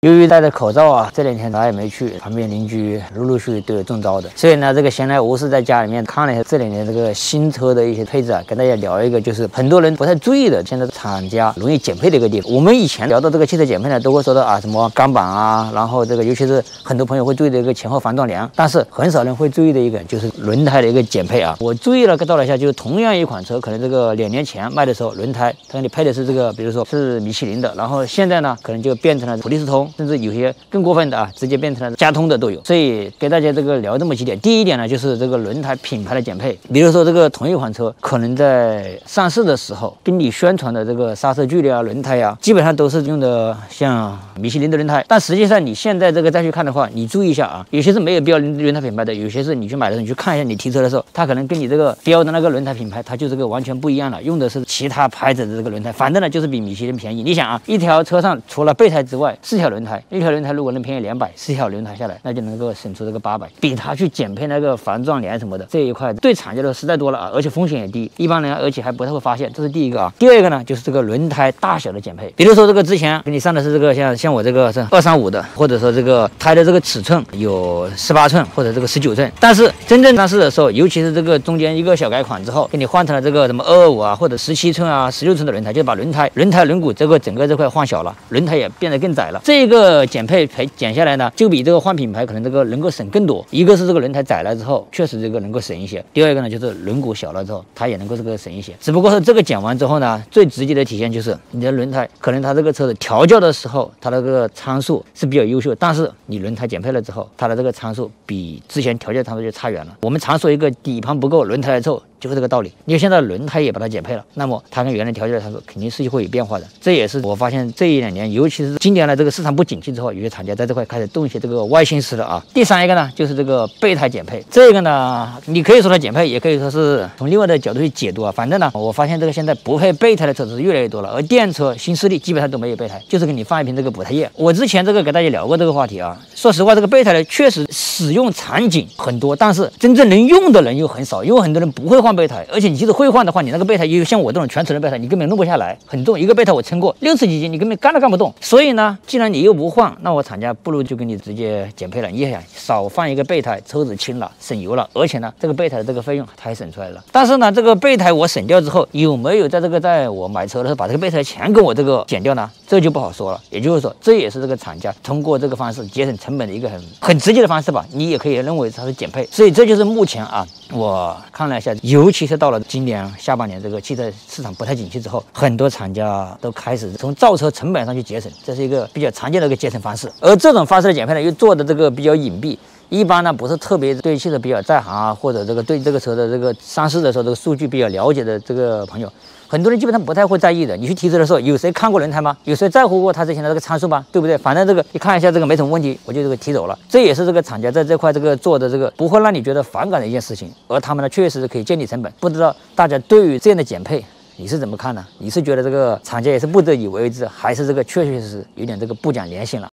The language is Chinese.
由于戴着口罩啊，这2天哪也没去，旁边邻居陆陆续续都有中招的，所以呢，这个闲来无事在家里面看了一下这2年这个新车的一些配置啊，跟大家聊一个，就是很多人不太注意的，现在厂家容易减配的一个地方。我们以前聊到这个汽车减配呢，都会说到啊什么钢板啊，然后这个尤其是很多朋友会注意的一个前后防撞梁，但是很少人会注意的一个就是轮胎的一个减配啊。我注意了到了一下，就是同样一款车，可能这个2年前卖的时候轮胎它给你配的是这个，比如说是米其林的，然后现在呢可能就变成了普利司通，甚至有些更过分的啊，直接变成了佳通的都有。所以给大家这个聊这么几点。第一点呢，就是这个轮胎品牌的减配，比如说这个同一款车可能在上市的时候跟你宣传的这个刹车距离啊、轮胎啊，基本上都是用的像米其林的轮胎，但实际上你现在这个再去看的话，你注意一下啊，有些是没有标轮胎品牌的，有些是你去买的时候你去看一下，你提车的时候，它可能跟你这个标的那个轮胎品牌，它就这个完全不一样了，用的是其他牌子的这个轮胎，反正呢就是比米其林便宜。你想啊，一条车上除了备胎之外，4条轮胎，一条轮胎如果能便宜200，4条轮胎下来，那就能够省出这个800，比它去减配那个防撞梁什么的这一块，对厂家的实在多了啊，而且风险也低，一般人而且还不太会发现，这是第一个啊。第二个呢，就是这个轮胎大小的减配，比如说这个之前给你上的是这个像我这个是235的，或者说这个胎的这个尺寸有18寸或者这个19寸，但是真正上市的时候，尤其是这个中间一个小改款之后，给你换成了这个什么225啊，或者17寸啊、16寸的轮胎，就把轮胎轮毂这个整个这块换小了，轮胎也变得更窄了。这个减配减下来呢，就比这个换品牌可能这个能够省更多。一个是这个轮胎窄了之后，确实这个能够省一些；第二个呢，就是轮毂小了之后，它也能够这个省一些。只不过是这个减完之后呢，最直接的体现就是你的轮胎可能它这个车子调教的时候，它的这个参数是比较优秀，但是你轮胎减配了之后，它的这个参数比之前调教参数就差远了。我们常说一个底盘不够，轮胎来凑。就是这个道理，因为现在轮胎也把它减配了，那么它跟原来调教的参数肯定是会有变化的。这也是我发现这1-2年，尤其是今年的这个市场不景气之后，有些厂家在这块开始动一些这个歪心思了啊。第三一个呢，就是这个备胎减配，这个呢，你可以说它减配，也可以说是从另外的角度去解读啊。反正呢，我发现这个现在不配备胎的车子是越来越多了，而电车新势力基本上都没有备胎，就是给你放一瓶这个补胎液。我之前这个给大家聊过这个话题啊，说实话，这个备胎呢确实使用场景很多，但是真正能用的人又很少，因为很多人不会换备胎，而且你即使会换的话，你那个备胎又像我这种全齿轮备胎，你根本弄不下来，很重，一个备胎我称过60几斤，你根本干都干不动。所以呢，既然你又不换，那我厂家不如就给你直接减配了。你想少放一个备胎，车子轻了，省油了，而且呢，这个备胎的这个费用它也省出来了。但是呢，这个备胎我省掉之后，有没有在我买车的时候把这个备胎钱给我这个减掉呢？这就不好说了。也就是说，这也是这个厂家通过这个方式节省成本的一个很直接的方式吧。你也可以认为它是减配。所以这就是目前啊，我看了一下，尤其是到了今年下半年这个汽车市场不太景气之后，很多厂家都开始从造车成本上去节省，这是一个比较常见的一个节省方式。而这种方式的减配呢，又做的这个比较隐蔽，一般呢不是特别对汽车比较在行啊，或者这个对这个车的这个上市的时候这个数据比较了解的这个朋友，很多人基本上不太会在意的。你去提车的时候，有谁看过轮胎吗？有谁在乎过它之前的这个参数吗？对不对？反正这个你看一下这个没什么问题，我就这个提走了。这也是这个厂家在这块这个做的这个不会让你觉得反感的一件事情，而他们呢确实是可以降低成本。不知道大家对于这样的减配你是怎么看呢？你是觉得这个厂家也是不得已为之，还是这个确确实实有点这个不讲良心了？